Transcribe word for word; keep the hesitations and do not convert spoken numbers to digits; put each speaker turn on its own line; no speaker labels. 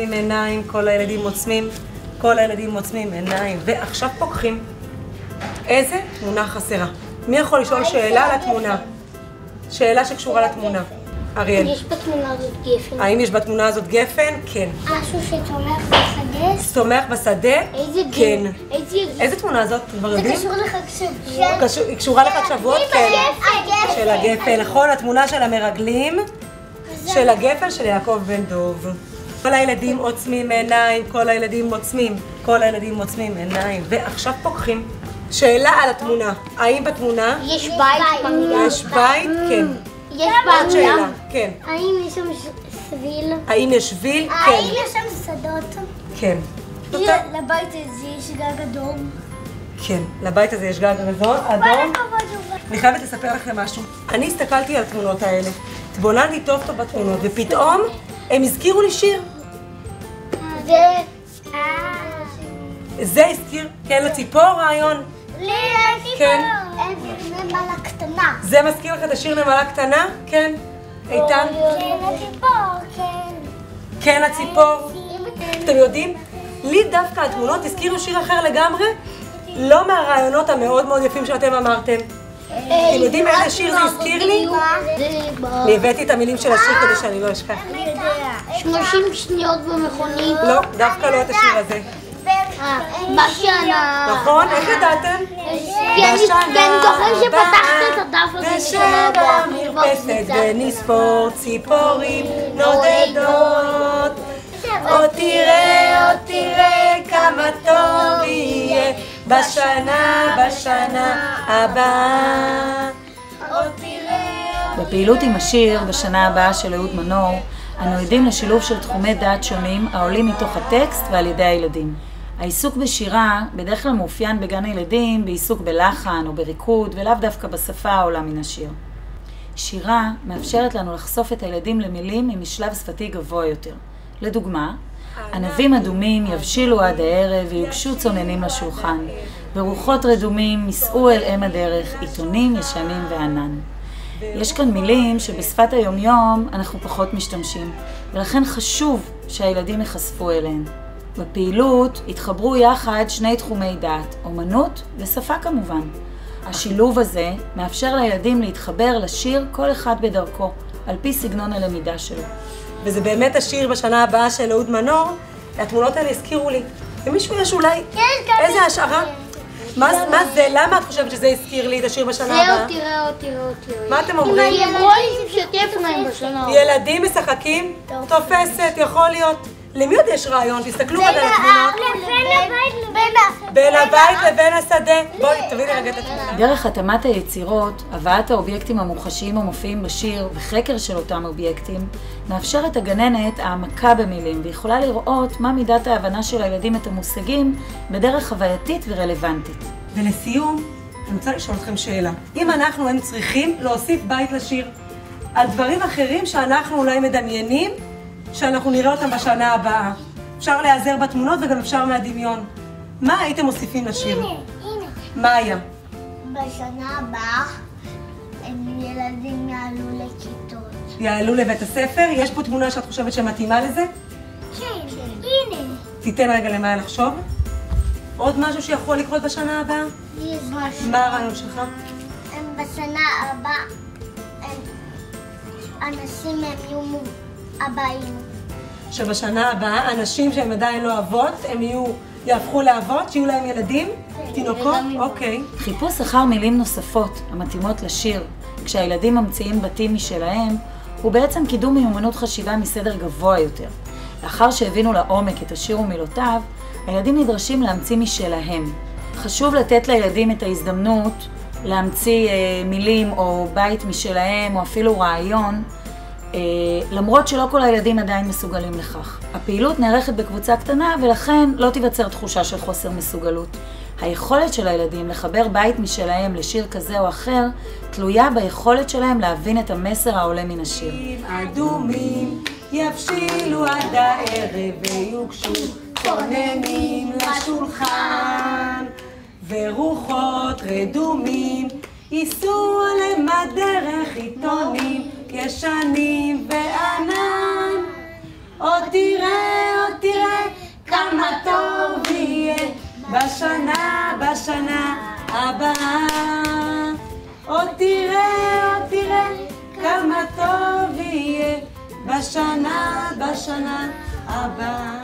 עוצמים עיניים, כל הילדים עוצמים, כל הילדים עוצמים עיניים, ועכשיו פוקחים. איזה תמונה חסרה? מי יכול לשאול שאלה על התמונה? שאלה שקשורה לתמונה. אריאל.
יש בתמונה הזאת גפן.
האם יש בתמונה הזאת גפן? כן.
משהו שצומח בשדה?
צומח בשדה?
איזה
כן.
איזה...
איזה תמונה זאת? כבר יודעים?
זה קשור לחג שבועות.
היא קשורה לחג שבועות? כן. של הגפן, נכון? התמונה של המרגלים, של הגפן של יעקב בן דוב. כל הילדים עוצמים עיניים, כל הילדים עוצמים, כל הילדים עוצמים עיניים, ועכשיו פוקחים. שאלה על התמונה. האם בתמונה?
יש בית.
יש בית? כן.
יש
עוד שאלה, כן.
האם יש שם שביל?
האם יש שביל? כן.
האם יש שם שדות?
כן.
לבית הזה יש גג אדום?
כן, לבית הזה יש גג אדום. אני חייבת לספר לכם משהו. אני הסתכלתי על התמונות האלה, התבוננתי טוב טוב בתמונות, ופתאום הם הזכירו לי שיר.
זה...
זה הזכיר, כן, לציפור רעיון.
לי לציפור.
כן.
נמלה קטנה.
זה מזכיר לך את השיר נמלה קטנה? כן. איתן?
כן, לציפור, כן.
כן, הציפור. אתם יודעים? לי דווקא התמונות הזכירו שיר אחר לגמרי, לא מהרעיונות המאוד מאוד יפים שאתם אמרתם. אתם יודעים איזה שיר זה הזכיר לי? אני הבאתי את המילים של השיר כדי שאני לא אשכח.
שלושים שניות במכונית.
לא, דווקא לא את השיר הזה.
בשנה.
נכון? איך ידעתם?
כי אני זוכר שפתחת את הדף הזה בשנה הבאה.
מרפסת ונספור ציפורים נודדות. עוד תראה, עוד תראה כמה טוב יהיה בשנה, בשנה הבאה. עוד תראה.
בפעילות עם השיר בשנה הבאה של אהוד מנור, אנו עדים לשילוב של תחומי דעת שונים העולים מתוך הטקסט ועל ידי הילדים. העיסוק בשירה בדרך כלל מאופיין בגן הילדים בעיסוק בלחן או בריקוד ולאו דווקא בשפה העולה מן השיר. שירה מאפשרת לנו לחשוף את הילדים למילים עם משלב שפתי גבוה יותר. לדוגמה, ענבים אדומים יבשילו עד הערב ויוגשו צוננים לשולחן, ורוחות רדומים ייסעו אל אם הדרך, עיתונים ישנים וענן. יש כאן מילים שבשפת היומיום אנחנו פחות משתמשים, ולכן חשוב שהילדים יחשפו אליהן. בפעילות התחברו יחד שני תחומי דעת, אומנות ושפה כמובן. השילוב הזה מאפשר לילדים להתחבר לשיר כל אחד בדרכו, על פי סגנון הלמידה שלו.
וזה באמת השיר בשנה הבאה של אהוד מנור, התמונות האלה הזכירו לי. למישהו יש אולי איזה השערה? מה זה? למה את חושבת שזה הזכיר לי את השיר בשנה הבאה?
זהו, תראה עוד, תראה עוד, תראה.
מה אתם אומרים?
כי אמרו לי ששתף להם בשנה.
ילדים משחקים? תופסת, יכול להיות. למי עוד יש רעיון? תסתכלו רגע על התמונות. בין הבית לבין השדה. בואי, תביאי לי רגע את התמונה.
דרך התאמת היצירות, הבאת האובייקטים המוחשיים המופיעים בשיר וחקר של אותם אובייקטים, מאפשרת הגננת העמקה במילים, ויכולה לראות מה מידת ההבנה של הילדים את המושגים בדרך חווייתית ורלוונטית.
ולסיום, אני רוצה לשאול אתכם שאלה. אם אנחנו היינו צריכים להוסיף בית לשיר, על דברים אחרים שאנחנו אולי מדמיינים, שאנחנו נראה אותם בשנה הבאה. אפשר להיעזר בתמונות וגם אפשר מהדמיון. מה הייתם מוסיפים לשיר?
הנה, הנה.
מה היה?
בשנה הבאה הם ילדים יעלו לכיתות.
יעלו לבית הספר? יש פה תמונה שאת חושבת שמתאימה לזה?
כן, הנה.
תיתן רגע למה לחשוב. עוד משהו שיכול לקרות בשנה הבאה?
יש משהו.
מה הרעיון שלך?
הם בשנה הבאה, אנשים הם יהיו הבאים.
שבשנה הבאה אנשים שהם עדיין לא אבות, הם יהיו, יהפכו לאבות, שיהיו להם ילדים? תינוקות? אוקיי.
חיפוש אחר מילים נוספות המתאימות לשיר, כשהילדים ממציאים בתים משלהם, הוא בעצם קידום מיומנות חשיבה מסדר גבוה יותר. לאחר שהבינו לעומק את השיר ומילותיו, הילדים נדרשים להמציא משלהם. חשוב לתת לילדים את ההזדמנות להמציא אה, מילים או בית משלהם או אפילו רעיון, אה, למרות שלא כל הילדים עדיין מסוגלים לכך. הפעילות נערכת בקבוצה קטנה ולכן לא תיווצר תחושה של חוסר מסוגלות. היכולת של הילדים לחבר בית משלהם לשיר כזה או אחר תלויה ביכולת שלהם להבין את המסר העולה מן השיר.
אדומים יבשילו עד הערב ויוגשו צוננים לשולחן, ורוחות רדומים ייסעו עליהם הדרך, עיתונים ישנים וענן. עוד תראה, עוד לשנה הבאה.